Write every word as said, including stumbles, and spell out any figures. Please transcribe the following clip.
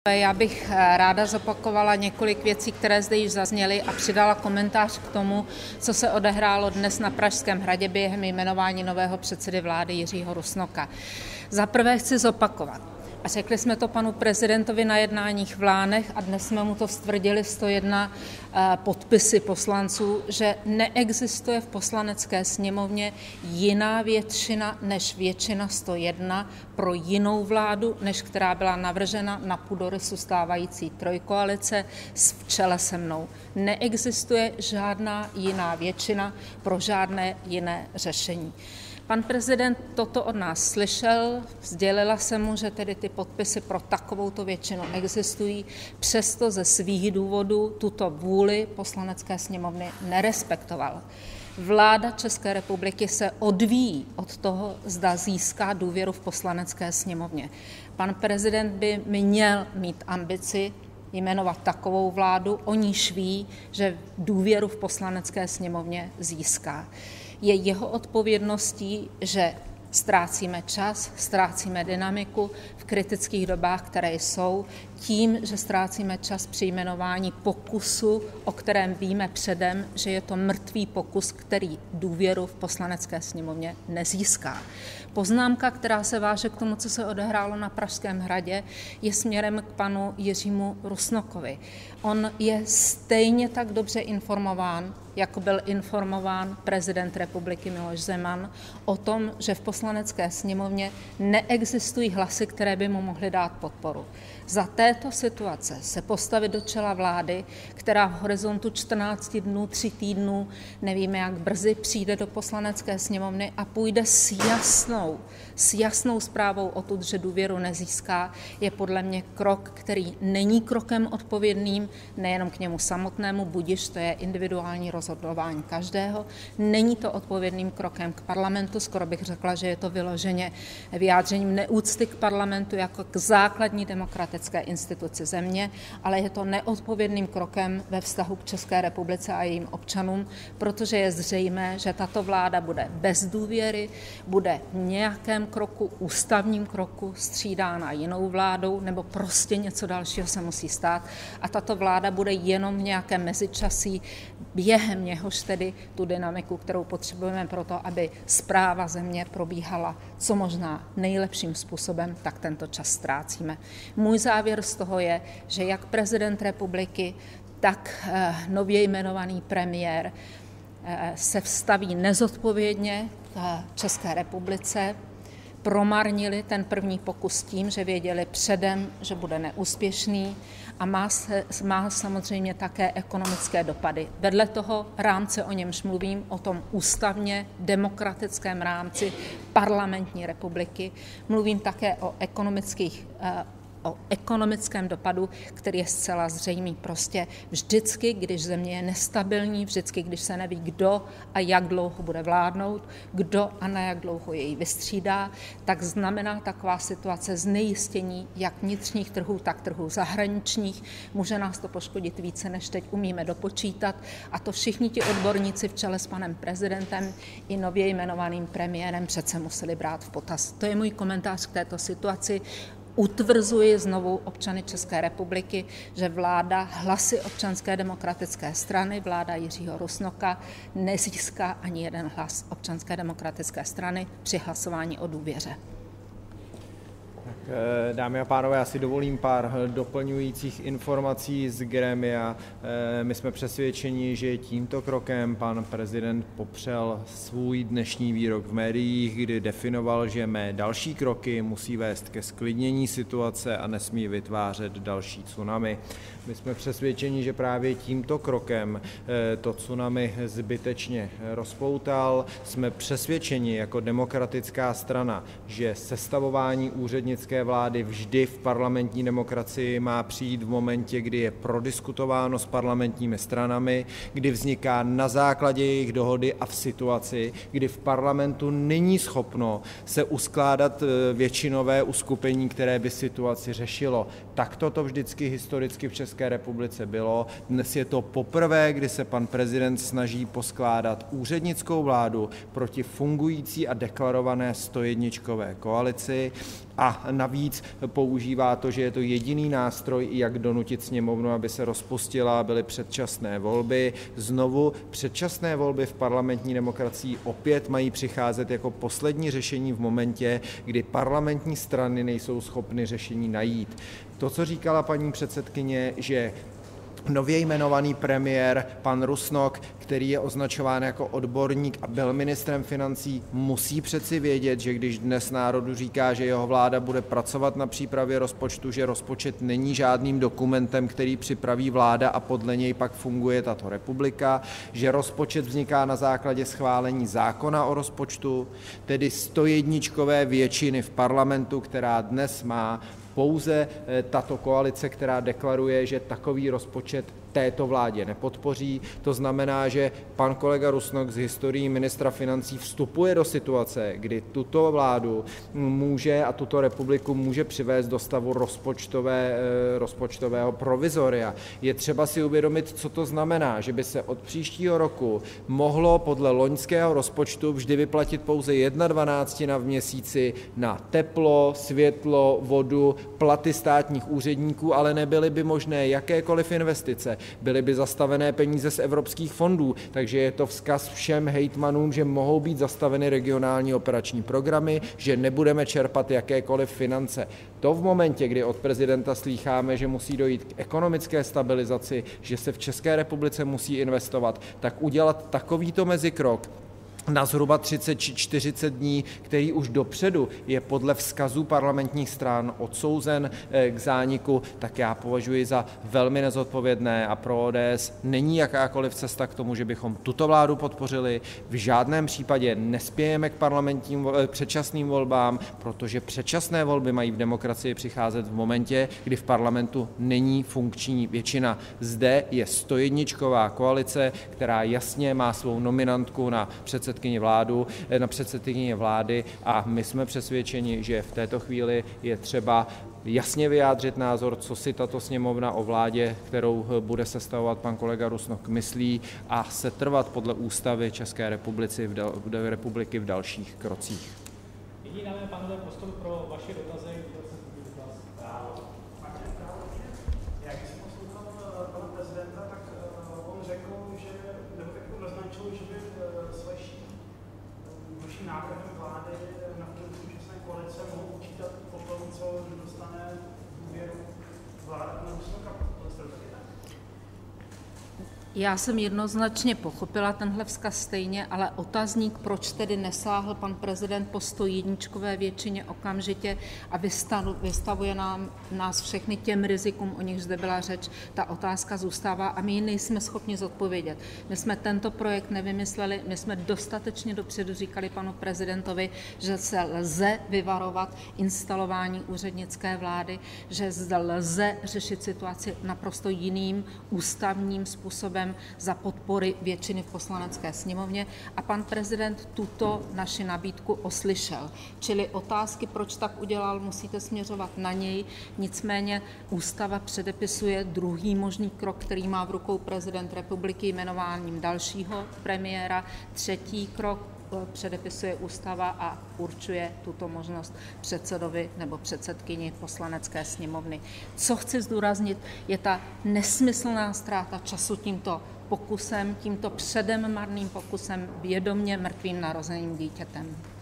Já bych ráda zopakovala několik věcí, které zde již zazněly, a přidala komentář k tomu, co se odehrálo dnes na Pražském hradě během jmenování nového předsedy vlády Jiřího Rusnoka. Za prvé chci zopakovat, a řekli jsme to panu prezidentovi na jednáních v Lánech a dnes jsme mu to stvrdili sto jedna podpisy poslanců, že neexistuje v Poslanecké sněmovně jiná většina než většina sto jedna pro jinou vládu, než která byla navržena na půdorysu stávající trojkoalice v čele se mnou. Neexistuje žádná jiná většina pro žádné jiné řešení. Pan prezident toto od nás slyšel, sdělila jsem mu, že tedy ty podpisy pro takovouto většinu existují, přesto ze svých důvodů tuto vůli Poslanecké sněmovny nerespektoval. Vláda České republiky se odvíjí od toho, zda získá důvěru v Poslanecké sněmovně. Pan prezident by měl mít ambici jmenovat takovou vládu, o níž ví, že důvěru v Poslanecké sněmovně získá. Je jeho odpovědností, že ztrácíme čas, ztrácíme dynamiku v kritických dobách, které jsou, tím, že ztrácíme čas při jmenování pokusu, o kterém víme předem, že je to mrtvý pokus, který důvěru v Poslanecké sněmovně nezíská. Poznámka, která se váže k tomu, co se odehrálo na Pražském hradě, je směrem k panu Jiřímu Rusnokovi. On je stejně tak dobře informován, jako byl informován prezident republiky Miloš Zeman, o tom, že v Poslanecké sněmovně neexistují hlasy, které by mu mohly dát podporu. Za této situace se postavit do čela vlády, která v horizontu čtrnácti dnů, tří týdnů, nevíme jak brzy, přijde do Poslanecké sněmovny a půjde s jasnou, s jasnou zprávou o tom, že důvěru nezíská, je podle mě krok, který není krokem odpovědným, nejenom k němu samotnému, budiž to je individuální rozhodování každého, není to odpovědným krokem k parlamentu, skoro bych řekla, že je to vyloženě vyjádřením neúcty k parlamentu jako k základní demokratické instituci země, ale je to neodpovědným krokem ve vztahu k České republice a jejím občanům, protože je zřejmé, že tato vláda bude bez důvěry, bude v nějakém kroku, ústavním kroku střídána jinou vládou, nebo prostě něco dalšího se musí stát a tato vláda bude jenom v nějakém mezičasí, během něhož tedy tu dynamiku, kterou potřebujeme pro to, aby správa země probíhala co možná nejlepším způsobem, tak tento čas ztrácíme. Můj závěr z toho je, že jak prezident republiky, tak nově jmenovaný premiér se vstaví nezodpovědně k České republice, promarnili ten první pokus tím, že věděli předem, že bude neúspěšný a má, se, má samozřejmě také ekonomické dopady. Vedle toho rámce, o němž mluvím, o tom ústavně demokratickém rámci parlamentní republiky, mluvím také o ekonomických o ekonomickém dopadu, který je zcela zřejmý. Prostě vždycky, když země je nestabilní, vždycky, když se neví, kdo a jak dlouho bude vládnout, kdo a na jak dlouho jej vystřídá, tak znamená taková situace znejistění jak vnitřních trhů, tak trhů zahraničních. Může nás to poškodit více, než teď umíme dopočítat, a to všichni ti odborníci v čele s panem prezidentem i nově jmenovaným premiérem přece museli brát v potaz. To je můj komentář k této situaci. Utvrzuji znovu občany České republiky, že vláda hlasy Občanské demokratické strany, vláda Jiřího Rusnoka, nezíská ani jeden hlas Občanské demokratické strany při hlasování o důvěře. Dámy a pánové, já si dovolím pár doplňujících informací z grémia. My jsme přesvědčeni, že tímto krokem pan prezident popřel svůj dnešní výrok v médiích, kdy definoval, že mé další kroky musí vést ke zklidnění situace a nesmí vytvářet další tsunami. My jsme přesvědčeni, že právě tímto krokem to tsunami zbytečně rozpoutal. Jsme přesvědčeni jako demokratická strana, že sestavování úřednické vlády vždy v parlamentní demokracii má přijít v momentě, kdy je prodiskutováno s parlamentními stranami, kdy vzniká na základě jejich dohody a v situaci, kdy v parlamentu není schopno se uskládat většinové uskupení, které by situaci řešilo. Takto to vždycky historicky v České republice bylo. Dnes je to poprvé, kdy se pan prezident snaží poskládat úřednickou vládu proti fungující a deklarované stojedničkové koalici. A navíc používá to, že je to jediný nástroj, jak donutit sněmovnu, aby se rozpustila, byly předčasné volby. Znovu předčasné volby v parlamentní demokracii opět mají přicházet jako poslední řešení v momentě, kdy parlamentní strany nejsou schopny řešení najít. To, co říkala paní předsedkyně, že nově jmenovaný premiér, pan Rusnok, který je označován jako odborník a byl ministrem financí, musí přeci vědět, že když dnes národu říká, že jeho vláda bude pracovat na přípravě rozpočtu, že rozpočet není žádným dokumentem, který připraví vláda a podle něj pak funguje tato republika, že rozpočet vzniká na základě schválení zákona o rozpočtu, tedy stojedničkové většiny v parlamentu, která dnes má pouze tato koalice, která deklaruje, že takový rozpočet této vládě nepodpoří. To znamená, že pan kolega Rusnok z historií ministra financí vstupuje do situace, kdy tuto vládu může a tuto republiku může přivést do stavu rozpočtové, rozpočtového provizoria. Je třeba si uvědomit, co to znamená, že by se od příštího roku mohlo podle loňského rozpočtu vždy vyplatit pouze jedna dvanáctina v měsíci na teplo, světlo, vodu, platy státních úředníků, ale nebyly by možné jakékoliv investice. Byly by zastavené peníze z evropských fondů, takže je to vzkaz všem hejtmanům, že mohou být zastaveny regionální operační programy, že nebudeme čerpat jakékoliv finance. To v momentě, kdy od prezidenta slýcháme, že musí dojít k ekonomické stabilizaci, že se v České republice musí investovat, tak udělat takovýto mezikrok na zhruba třicet či čtyřicet dní, který už dopředu je podle vzkazů parlamentních stran odsouzen k zániku, tak já považuji za velmi nezodpovědné a pro O D S není jakákoliv cesta k tomu, že bychom tuto vládu podpořili. V žádném případě nespějeme k parlamentním předčasným volbám, protože předčasné volby mají v demokracii přicházet v momentě, kdy v parlamentu není funkční většina. Zde je stojedničková koalice, která jasně má svou nominantku na předsedkyni vládu, na předsedkyni vlády a my jsme přesvědčeni, že v této chvíli je třeba jasně vyjádřit názor, co si tato sněmovna o vládě, kterou bude sestavovat pan kolega Rusnok, myslí a setrvat podle ústavy České republiky v, dal, republiky v dalších krocích. Nyní dáme, pánové, prostor pro vaše dotazy. Jak jsem poslouchal pana prezidenta, tak on řekl, že nebo tak naznačil, že by s vaší, vaším návrhem vlády na současné koalice mohou počítat potom, co dostane důvěru vláda na Rusnoka. Já jsem jednoznačně pochopila tenhle vzkaz stejně, ale otazník, proč tedy nesáhl pan prezident po stojedničkové většině okamžitě a vystavuje nám, nás všechny těm rizikům, o nich zde byla řeč, ta otázka zůstává a my ji nejsme schopni zodpovědět. My jsme tento projekt nevymysleli, my jsme dostatečně dopředu říkali panu prezidentovi, že se lze vyvarovat instalování úřednické vlády, že zde lze řešit situaci naprosto jiným ústavním způsobem, za podpory většiny v poslanecké sněmovně a pan prezident tuto naši nabídku oslyšel. Čili otázky, proč tak udělal, musíte směřovat na něj, nicméně ústava předepisuje druhý možný krok, který má v rukou prezident republiky jmenováním dalšího premiéra, třetí krok předepisuje ústava a určuje tuto možnost předsedovi nebo předsedkyni poslanecké sněmovny. Co chci zdůraznit, je ta nesmyslná ztráta času tímto pokusem, tímto předem marným pokusem, vědomě mrtvým narozeným dítětem.